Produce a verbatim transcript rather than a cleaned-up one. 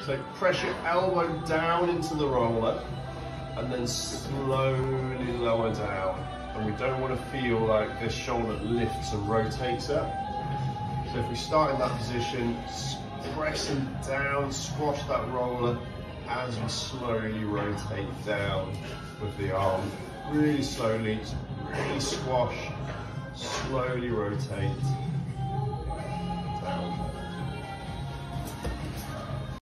So press your elbow down into the roller and then slowly lower down. And we don't want to feel like this shoulder lifts and rotates up. So if we start in that position, pressing down, squash that roller as we slowly rotate down with the arm. Really slowly, really squash, slowly rotate down.